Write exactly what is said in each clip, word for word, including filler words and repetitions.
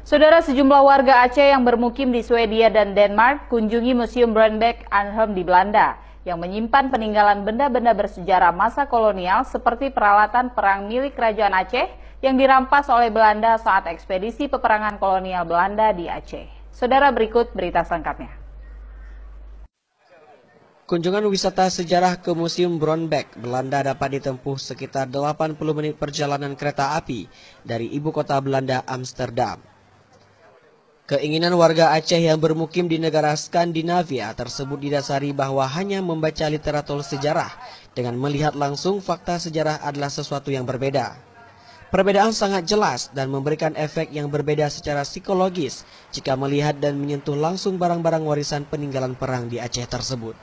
Saudara, sejumlah warga Aceh yang bermukim di Swedia dan Denmark kunjungi Museum Brandbeck Arnhem di Belanda yang menyimpan peninggalan benda-benda bersejarah masa kolonial seperti peralatan perang milik Kerajaan Aceh yang dirampas oleh Belanda saat ekspedisi peperangan kolonial Belanda di Aceh. Saudara, berikut berita selengkapnya. Kunjungan wisata sejarah ke Museum Brandbeck, Belanda dapat ditempuh sekitar delapan puluh menit perjalanan kereta api dari ibu kota Belanda, Amsterdam. Keinginan warga Aceh yang bermukim di negara Skandinavia tersebut didasari bahwa hanya membaca literatur sejarah dengan melihat langsung fakta sejarah adalah sesuatu yang berbeda. Perbedaan sangat jelas dan memberikan efek yang berbeda secara psikologis jika melihat dan menyentuh langsung barang-barang warisan peninggalan perang di Aceh tersebut.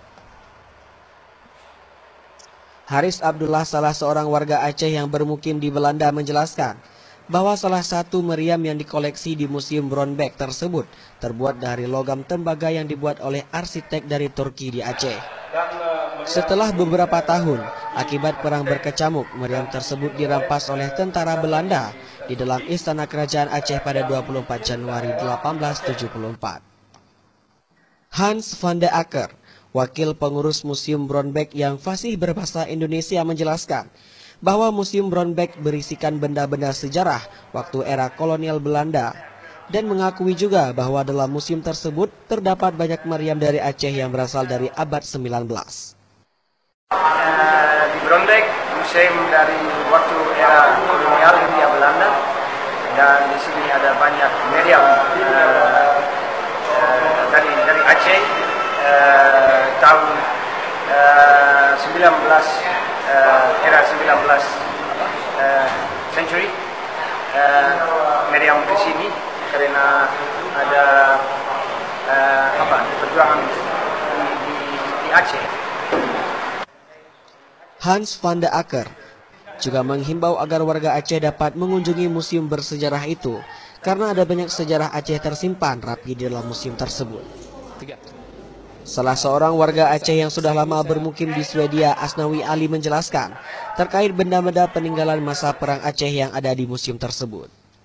Haris Abdullah, salah seorang warga Aceh yang bermukim di Belanda, menjelaskan bahwa salah satu meriam yang dikoleksi di Museum Brandbeck tersebut terbuat dari logam tembaga yang dibuat oleh arsitek dari Turki di Aceh. Setelah beberapa tahun, akibat perang berkecamuk, meriam tersebut dirampas oleh tentara Belanda di dalam Istana Kerajaan Aceh pada dua puluh empat Januari delapan belas tujuh puluh empat. Hans van de Acker, wakil pengurus Museum Brandbeck yang fasih berbahasa Indonesia, menjelaskan bahwa Museum Brandbeck berisikan benda-benda sejarah waktu era kolonial Belanda dan mengakui juga bahwa dalam museum tersebut terdapat banyak meriam dari Aceh yang berasal dari abad sembilan belas. Uh, di Brandbeck, museum dari waktu era kolonial Hindia Belanda, dan di sini ada banyak meriam uh, uh, dari dari Aceh uh, tahun uh, sembilan belas. Uh, era sembilan belas uh, century, uh, meriam di sini karena ada uh, apa perjuangan di, di, di Aceh. Hans van de Acker juga menghimbau agar warga Aceh dapat mengunjungi museum bersejarah itu karena ada banyak sejarah Aceh tersimpan rapi di dalam museum tersebut. Salah seorang warga Aceh yang sudah lama bermukim di Swedia, Asnawi Ali, menjelaskan terkait benda-benda peninggalan masa perang Aceh yang ada di museum tersebut.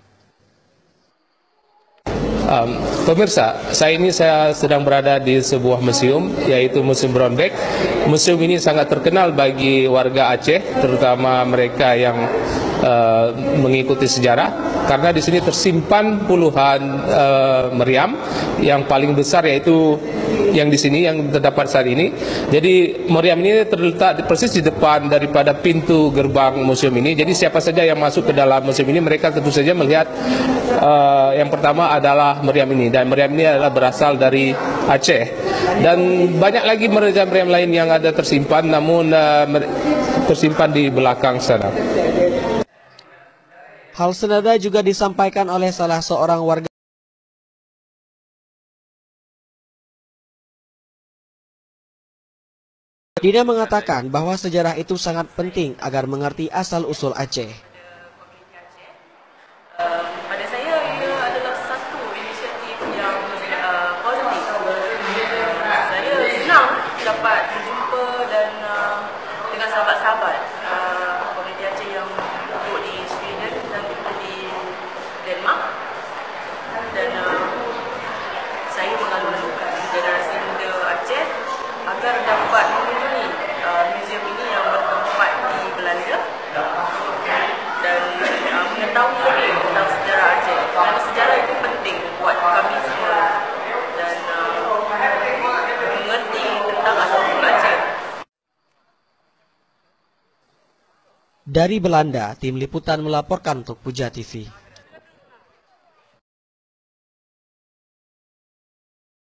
Um, pemirsa, saya ini saya sedang berada di sebuah museum, yaitu Museum Brandbeck. Museum ini sangat terkenal bagi warga Aceh, terutama mereka yang uh, mengikuti sejarah, karena di sini tersimpan puluhan uh, meriam. Yang paling besar yaitu yang di sini yang terdapat saat ini. Jadi meriam ini terletak persis di depan daripada pintu gerbang museum ini. Jadi siapa saja yang masuk ke dalam museum ini, mereka tentu saja melihat uh, yang pertama adalah meriam ini, dan meriam ini adalah berasal dari Aceh. Dan banyak lagi meriam-meriam lain yang ada tersimpan, namun uh, tersimpan di belakang sana. Hal senada juga disampaikan oleh salah seorang warga. Dina mengatakan bahwa sejarah itu sangat penting agar mengerti asal-usul Aceh. Uh, pada saya, ia adalah satu inisiatif yang uh, positif. Uh, saya senang dapat berjumpa dan uh, dengan sahabat-sahabat uh, komuniti Aceh yang duduk di Sweden dan juga di Denmark. Dan uh, saya mengalu-alukan generasi muda Aceh agar dapat mengunjungi uh, museum ini yang bertempat di Belanda dan uh, mengetahui lebih tentang sejarah Aceh. Kerana sejarah itu penting buat kami semua dan uh, mengerti tentang asal-usul Aceh. Dari Belanda, tim liputan melaporkan untuk Puja T V.